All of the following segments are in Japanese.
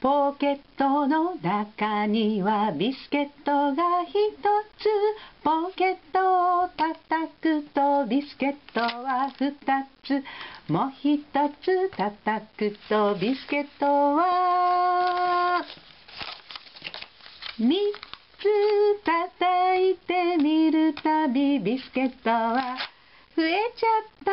ポケットの中にはビスケットが一つ。ポケットを叩くとビスケットは二つ。もう一つ叩くとビスケットは三つ。叩いてみるたびビスケットは増えちゃった。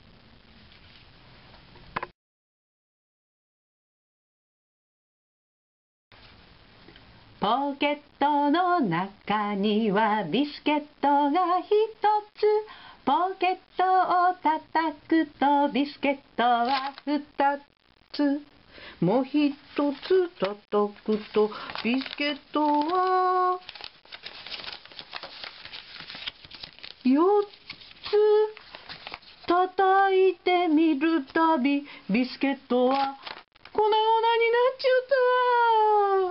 ポケットの中にはビスケットが一つ。ポケットを叩くとビスケットは二つ。もう一つ叩くとビスケットは四つ。叩いてみるたびビスケットは粉々になっちゃった。